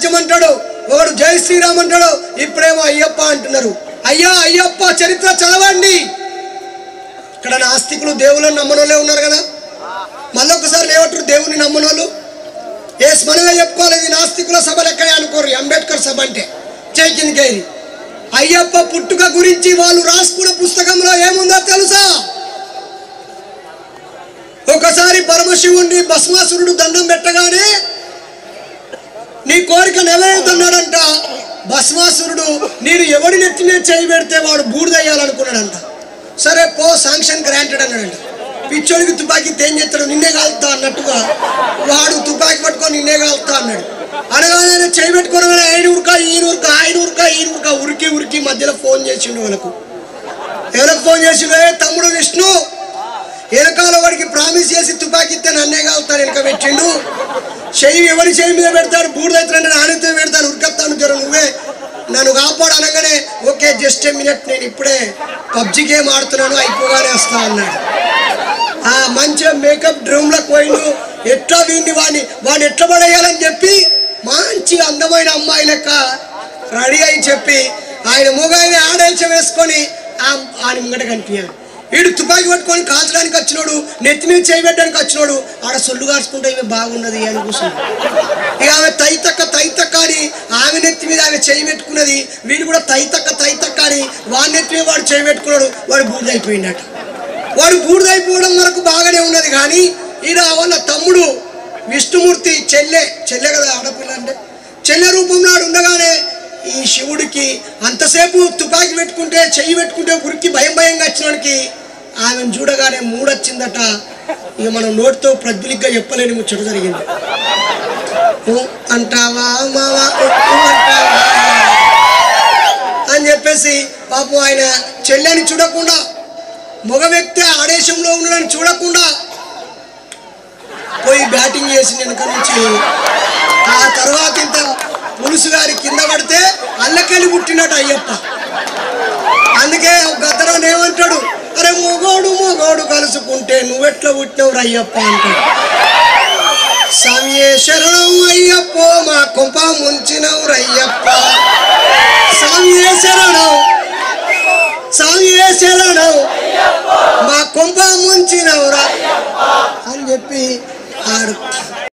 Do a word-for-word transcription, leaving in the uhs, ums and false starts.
రాజ్యం అంటాడు, ఒకడు జై శ్రీరామ్ అంటాడు, ఇప్పుడేమో అయ్యప్ప అంటున్నారు. అయ్యా అయ్యప్ప చరిత్ర చదవండి. ఇక్కడ నాస్తికులు దేవుళ్ళని నమ్మనోళ్ళే ఉన్నారు కదా, మళ్ళొకసారి లేవట్రు దేవుని నమ్మనోళ్ళు. ఏ స్మరణగా చెప్పుకోవాలి, ఇది నాస్తికుల సభ లెక్కనే అనుకోరు, అంబేద్కర్ సభ అంటే చైకింద్కేరి. అయ్యప్ప పుట్టుక గురించి వాళ్ళు రాసుకున్న పుస్తకంలో ఏముందో తెలుసా? ఒకసారి పరమశివుణ్ణి భస్మాసురుడు దండం పెట్టగానే నీ కోరిక నెరవేరుతున్నాడంట. భస్మాసురుడు నేను ఎవడి నెత్తి మీద చేయి పెడితే వాడు బూడిదయ్యాలనుకున్నాడంట. సరే పో, శాంక్షన్ గ్రాంటెడ్ అన్నాడంట. పిచ్చోడికి తుపాకీ తేం చేస్తాడు, నిన్నే కాలుతా అన్నట్టుగా వాడు తుపాకీ పట్టుకొని నిన్నే కాలుతా అన్నాడు. అనగానే చేయి పెట్టుకోవడం ఆయన ఉరక ఈయన ఉరక ఆయన ఉరక ఈయన ఉరక ఉరికి ఉరికి మధ్యలో ఫోన్ చేసిండు. వాళ్ళకు ఎవరికి ఫోన్ చేసిండు? తమ్ముడు విష్ణు వెనకాల వాడికి ప్రామిస్ చేసి తుపాకీ ఇస్తే నన్నే కాలుతాడు, వెనక పెట్టిండు. చెయ్యి ఎవరి చెయ్యి మీద పెడతాడు, బూడిదైతే నాణ్యత పెడతాడు, ఉరికెత్తాను జర నువ్వే నన్ను కాపాడు అనగానే ఓకే జస్ట్ ఏ మినిట్ నేను ఇప్పుడే పబ్జి గేమ్ ఆడుతున్నాను అయిపోగానే వస్తా అన్నాడు. ఆ మంచిగా మేకప్ డ్రూమ్లకు పోయిండు. ఎట్లా వీడిని వాడిని వాడిని ఎట్లా పడేయాలని చెప్పి మంచి అందమైన అమ్మాయి లెక్క రెడీ అయి చెప్పి ఆయన మూగాయని ఆడేల్చ వేసుకొని ఆయన ముంగట కనిపించాడు. వీడు తుపాకీ పట్టుకొని కాల్చడానికి వచ్చినోడు, నెత్తి మీద చేయబెట్టడానికి వచ్చినోడు ఆడ సొల్లు కాల్చుకుంటే ఇవి బాగున్నది అని కూర్చున్నాడు. ఇక ఆమె తైతక్క తైతక్క అని ఆమె నెత్తి మీద ఆమె చేయి పెట్టుకున్నది, వీడు కూడా తైతక్క తైతక్క అని వాడి నెత్తి మీద వాడు చేయి పెట్టుకున్నాడు. వాడు బూడిదైపోయిందట. వాడు బూడిదైపోవడం వరకు బాగానే ఉన్నది. కానీ ఈడ వాళ్ళ తమ్ముడు విష్ణుమూర్తి చెల్లె చెల్లె కదా ఆడపిల్ల అంటే చెల్లె రూపంలో ఆడు ఉండగానే ఈ శివుడికి అంతసేపు తుపాకీ పెట్టుకుంటే చెయ్యి పెట్టుకుంటే ఉరికి భయం భయంగా వచ్చినోడికి ఆమెను చూడగానే మూడొచ్చిందట. ఇక మనం నోటితో ప్రజ్వలిగ్గా చెప్పలేని ముచ్చట జరిగింది. అంటావా మావా అంటావా అని చెప్పేసి పాపం ఆయన చెల్లెని చూడకుండా, మగ వ్యక్తి ఆదేశంలో ఉన్నాడని చూడకుండా పోయి బ్యాటింగ్ చేసి వెనక నుంచి ఆ తర్వాత ఇంత పులుసు గారి కింద పడితే అల్లకెళ్ళి పుట్టినట్టు అయ్యప్ప. అందుకే గద్దరాన్ని ఏమంటాడు, అరే మొగోడు మొగోడు కలుసుకుంటే నువ్వెట్లా పుట్టినవు అయ్యప్ప అంటాడు. స్వామియే శరణం అయ్యప్ప మా కొంప ముంచినవు రయ్యప్ప, స్వామియే శరణం స్వామియే శరణం మా కొంప ముంచినవురా అని చెప్పి ఆడు